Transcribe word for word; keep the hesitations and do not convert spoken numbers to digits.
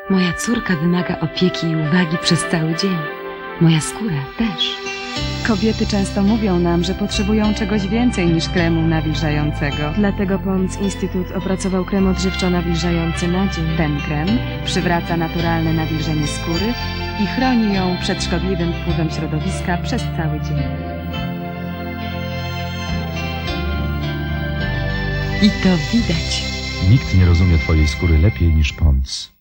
Moja córka wymaga opieki i uwagi przez cały dzień. Moja skóra też. Kobiety często mówią nam, że potrzebują czegoś więcej niż kremu nawilżającego. Dlatego Pond's Institute opracował krem odżywczo-nawilżający na dzień. Ten krem przywraca naturalne nawilżenie skóry i chroni ją przed szkodliwym wpływem środowiska przez cały dzień. I to widać. Nikt nie rozumie twojej skóry lepiej niż Pond's.